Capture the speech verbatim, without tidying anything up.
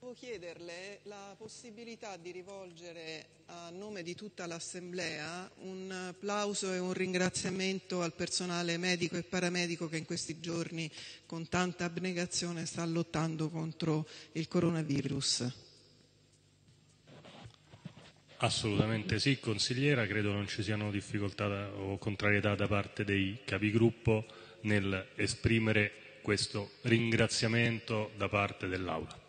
volevo chiederle la possibilità di rivolgere a nome di tutta l'Assemblea un applauso e un ringraziamento al personale medico e paramedico che in questi giorni con tanta abnegazione sta lottando contro il coronavirus. Assolutamente sì, consigliera, credo non ci siano difficoltà da, o contrarietà da parte dei capigruppo nel esprimere questo ringraziamento da parte dell'Aula.